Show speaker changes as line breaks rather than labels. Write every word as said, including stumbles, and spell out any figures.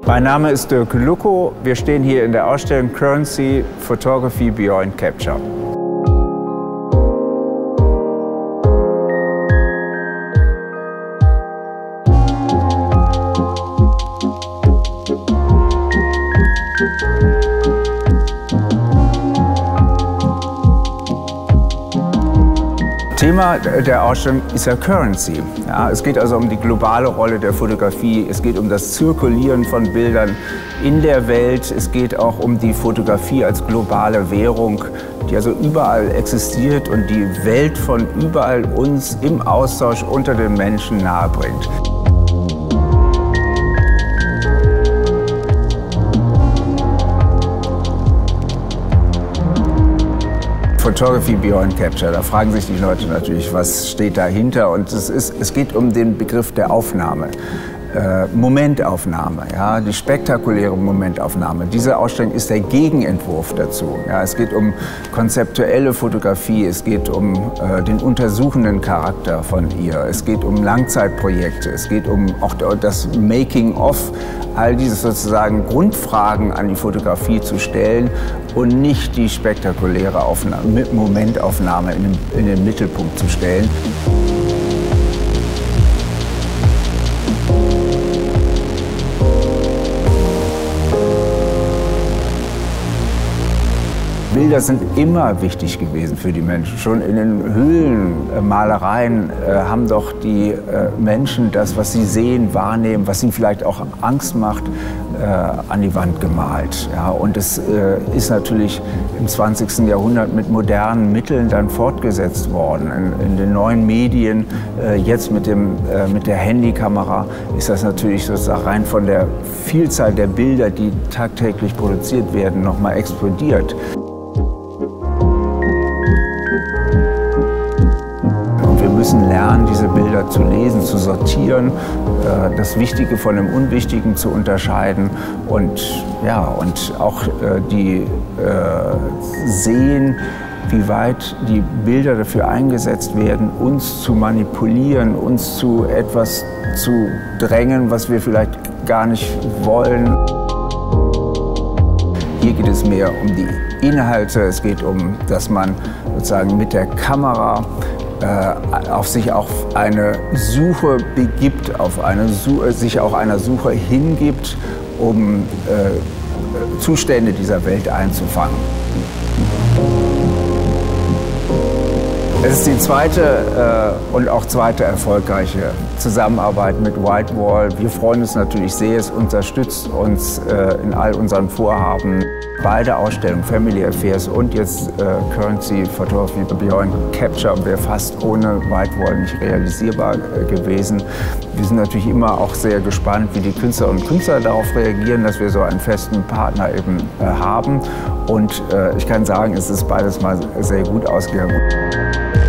Mein Name ist Dirk Lucko. Wir stehen hier in der Ausstellung Currency Photography Beyond Capture. Thema der Ausstellung ist ja Currency. Ja, es geht also um die globale Rolle der Fotografie. Es geht um das Zirkulieren von Bildern in der Welt. Es geht auch um die Fotografie als globale Währung, die also überall existiert und die Welt von überall uns im Austausch unter den Menschen nahebringt. Photography Beyond Capture, da fragen sich die Leute natürlich, was steht dahinter? Und es, ist, es geht um den Begriff der Aufnahme, äh, Momentaufnahme, ja, die spektakuläre Momentaufnahme. Diese Ausstellung ist der Gegenentwurf dazu. Ja, es geht um konzeptuelle Fotografie, es geht um äh, den untersuchenden Charakter von ihr, es geht um Langzeitprojekte, es geht um auch das Making-of, all diese sozusagen Grundfragen an die Fotografie zu stellen und nicht die spektakuläre Aufnahme, Momentaufnahme in den, in den Mittelpunkt zu stellen. Bilder sind immer wichtig gewesen für die Menschen. Schon in den Höhlenmalereien äh, haben doch die äh, Menschen das, was sie sehen, wahrnehmen, was ihnen vielleicht auch Angst macht, äh, an die Wand gemalt. Ja, und es äh, ist natürlich im zwanzigsten Jahrhundert mit modernen Mitteln dann fortgesetzt worden. In, in den neuen Medien, äh, jetzt mit, dem, äh, mit der Handykamera, ist das natürlich sozusagen rein von der Vielzahl der Bilder, die tagtäglich produziert werden, noch mal explodiert. Wir müssen lernen, diese Bilder zu lesen, zu sortieren, das Wichtige von dem Unwichtigen zu unterscheiden und, ja, und auch die äh, sehen, wie weit die Bilder dafür eingesetzt werden, uns zu manipulieren, uns zu etwas zu drängen, was wir vielleicht gar nicht wollen. Hier geht es mehr um die Inhalte, es geht um, dass man sozusagen mit der Kamera Äh, auf sich auf eine Suche begibt, auf eine Suche, sich auch einer Suche hingibt, um äh, Zustände dieser Welt einzufangen. Es ist die zweite äh, und auch zweite erfolgreiche Zusammenarbeit mit Whitewall. Wir freuen uns natürlich sehr, es unterstützt uns äh, in all unseren Vorhaben. Beide Ausstellungen, Family Affairs und jetzt äh, Currency Photography Beyond Capture, wäre fast ohne Whitewall nicht realisierbar äh, gewesen. Wir sind natürlich immer auch sehr gespannt, wie die Künstlerinnen und Künstler darauf reagieren, dass wir so einen festen Partner eben äh, haben. Und äh, ich kann sagen, es ist beides mal sehr gut ausgegangen.